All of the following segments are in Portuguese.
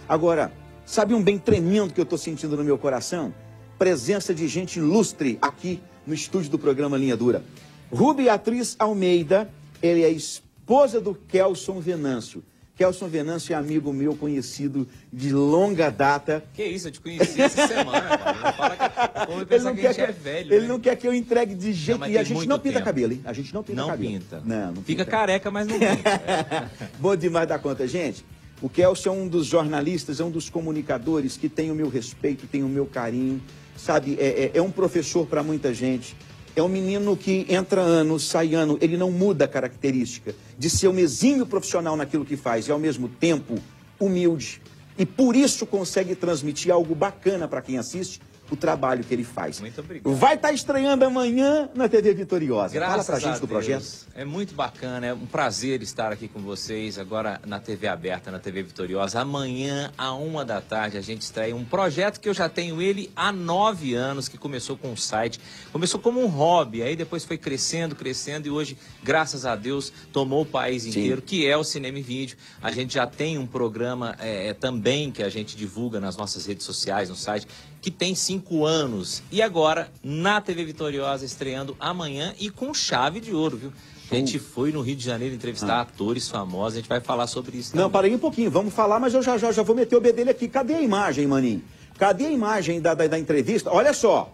Agora, sabe um bem tremendo que eu estou sentindo no meu coração? Presença de gente ilustre aqui no estúdio do programa Linha Dura. Ruby Beatriz Almeida, ele é esposa do Kelson Venâncio. Kelson Venâncio é amigo meu, conhecido de longa data. Que isso, eu te conheci essa semana, cara. Não fala que eu pensar que a gente é velho. Ele né? não quer que eu entregue de jeito nenhum. E a gente não pinta tempo. cabelo, hein? A gente não pinta não cabelo. Pinta. Não Fica pinta. careca, mas não pinta. Bom demais da conta, gente. O Kelson é um dos jornalistas, é um dos comunicadores que tem o meu respeito, tem o meu carinho. Sabe, é um professor para muita gente. É um menino que entra ano, sai ano, ele não muda a característica de ser um exímio profissional naquilo que faz e, ao mesmo tempo, humilde. E por isso consegue transmitir algo bacana para quem assiste o trabalho que ele faz. Muito obrigado. Vai estar estreando amanhã na TV Vitoriosa. Graças Fala pra gente do projeto. É muito bacana, é um prazer estar aqui com vocês, agora na TV aberta, na TV Vitoriosa. Amanhã, à 13h, a gente estreia um projeto que eu já tenho ele há 9 anos, que começou com um site, começou como um hobby, aí depois foi crescendo, crescendo e hoje, graças a Deus, tomou o país inteiro, que é o Cinema e Vídeo. A gente já tem um programa também que a gente divulga nas nossas redes sociais, no site, que tem 5 anos. E agora, na TV Vitoriosa, estreando amanhã e com chave de ouro, viu? A gente foi no Rio de Janeiro entrevistar atores famosos, a gente vai falar sobre isso também. Não, para aí um pouquinho, vamos falar, mas eu já vou meter o bedelho aqui. Cadê a imagem, maninho? Cadê a imagem da entrevista? Olha só,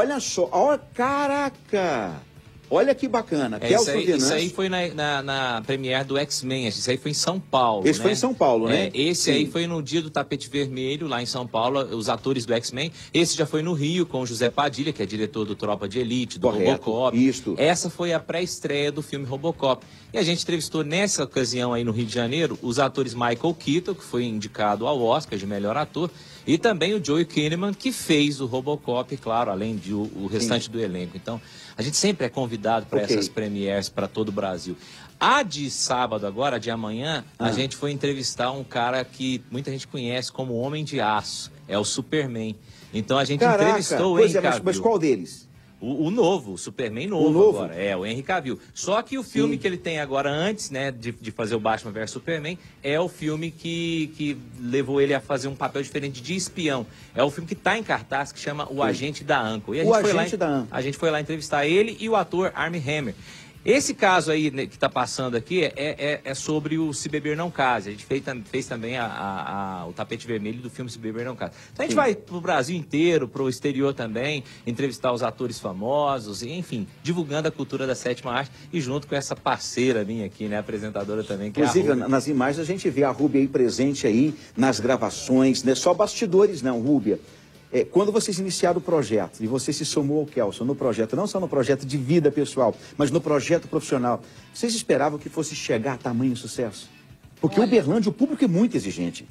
ó, caraca! Olha que bacana. Isso aí foi na premiere do X-Men, isso aí foi em São Paulo. Esse foi em São Paulo, né? Esse aí foi no dia do Tapete Vermelho, lá em São Paulo, os atores do X-Men. Esse já foi no Rio, com o José Padilha, que é diretor do Tropa de Elite, do Robocop. Isto. Essa foi a pré-estreia do filme Robocop. E a gente entrevistou nessa ocasião aí no Rio de Janeiro os atores Michael Keaton, que foi indicado ao Oscar de melhor ator, e também o Joey Kinnaman, que fez o Robocop, claro, além de o restante do elenco. Então, a gente sempre é convidado para essas premieres para todo o Brasil. A de sábado agora, a de amanhã, a gente foi entrevistar um cara que muita gente conhece como Homem de Aço, é o Superman. Então a gente entrevistou o Henry Cavill. Mas qual deles? O novo, o Superman novo, agora, o Henry Cavill. Só que o filme que ele tem agora, antes, né, de fazer o Batman vs Superman, é o filme que levou ele a fazer um papel diferente de espião. É o filme que está em cartaz, que chama O Agente da Uncle. E a gente foi lá entrevistar ele e o ator Armie Hammer. Esse caso aí, né, que está passando aqui é sobre o Se Beber Não Case. A gente fez também o tapete vermelho do filme Se Beber Não Case. Então a gente vai pro Brasil inteiro, pro exterior também, entrevistar os atores famosos, enfim, divulgando a cultura da sétima arte e junto com essa parceira minha aqui, né, apresentadora também, que inclusive, é a Rúbia. Nas imagens a gente vê a Rúbia aí presente aí nas gravações, não é só bastidores não, Rúbia. Quando vocês iniciaram o projeto e você se somou ao Kelson no projeto, não só no projeto de vida pessoal, mas no projeto profissional, vocês esperavam que fosse chegar a tamanho sucesso? Porque o Uberlândia, o público é muito exigente.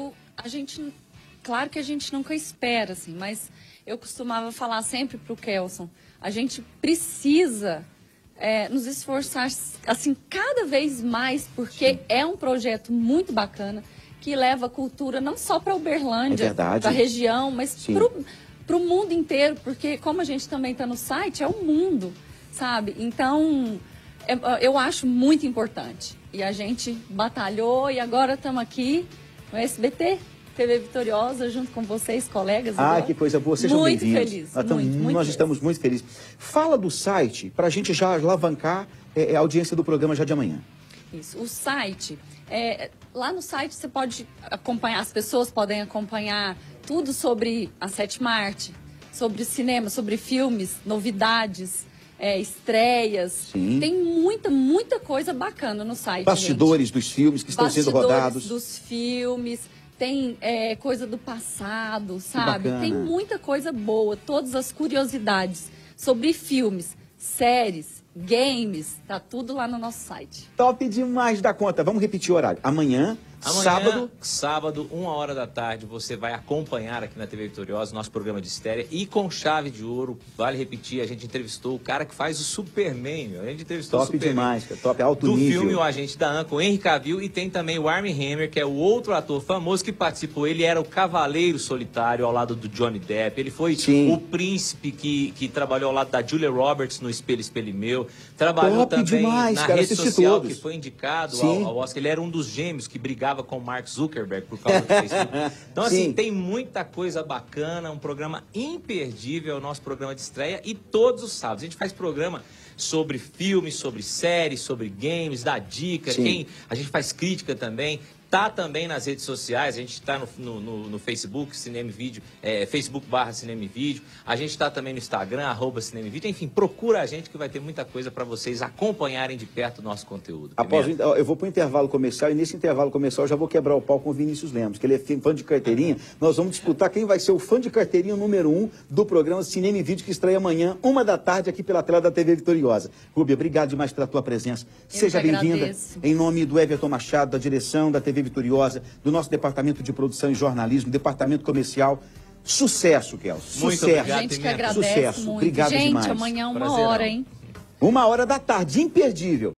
Claro que a gente nunca espera, assim, mas eu costumava falar sempre pro Kelson, a gente precisa nos esforçar, assim, cada vez mais, porque é um projeto muito bacana, que leva cultura não só para Uberlândia, para a região, mas para o mundo inteiro, porque como a gente também está no site, é o mundo, sabe? Então, eu acho muito importante. E a gente batalhou e agora estamos aqui no SBT, TV Vitoriosa, junto com vocês, colegas. Ah, que coisa boa, sejam bem-vindos. Muito feliz, nós estamos muito felizes. Fala do site, para a gente já alavancar a audiência do programa já de amanhã. Isso, o site... lá no site você pode acompanhar, as pessoas podem acompanhar tudo sobre a sétima arte, sobre cinema, sobre filmes, novidades, estreias. Tem muita coisa bacana no site. Bastidores dos filmes que estão sendo rodados. Bastidores dos filmes, tem coisa do passado, sabe? Tem muita coisa boa, todas as curiosidades sobre filmes, séries, games, tá tudo lá no nosso site. Top demais da conta. Vamos repetir o horário. Amanhã, sábado, 13h, você vai acompanhar aqui na TV Vitoriosa nosso programa de estreia e com chave de ouro, vale repetir, a gente entrevistou o cara que faz o Superman, meu. A gente entrevistou top o Superman demais, top, alto do nível. filme O Agente da Uncle, o Henry Cavill, e tem também o Armie Hammer, que é o outro ator famoso que participou. Ele era o Cavaleiro Solitário ao lado do Johnny Depp, ele foi o príncipe que trabalhou ao lado da Julia Roberts no Espelho, Espelho Meu, trabalhou também na rede social, que foi indicado ao Oscar. Ele era um dos gêmeos que brigaram brigava com o Mark Zuckerberg por causa do Facebook. Então, assim, Sim. tem muita coisa bacana, um programa imperdível, o nosso programa de estreia, e todos os sábados. A gente faz programa sobre filmes, sobre séries, sobre games, dá dica, a gente faz crítica também. Tá também nas redes sociais, a gente está no Facebook, Cinema e Vídeo, Facebook/Cinema e Vídeo. A gente está também no Instagram, @Cinema e Vídeo. Enfim, procura a gente que vai ter muita coisa para vocês acompanharem de perto o nosso conteúdo. Eu vou para o intervalo comercial e nesse intervalo comercial eu já vou quebrar o pau com o Vinícius Lemos, que ele é fã de carteirinha. Nós vamos disputar quem vai ser o fã de carteirinha número 1 do programa Cinema e Vídeo, que estreia amanhã, 13h, aqui pela tela da TV Vitoriosa. Rúbia, obrigado demais pela tua presença. Seja bem-vinda. Em nome do Everton Machado, da direção da TV Vitoriosa, do nosso departamento de produção e jornalismo, departamento comercial. Sucesso, Kelson. Muito Sucesso. obrigado, A gente que Pimenta. agradece Sucesso. muito. Obrigado gente, demais. amanhã 1 Prazerão. hora, hein? 13h, imperdível.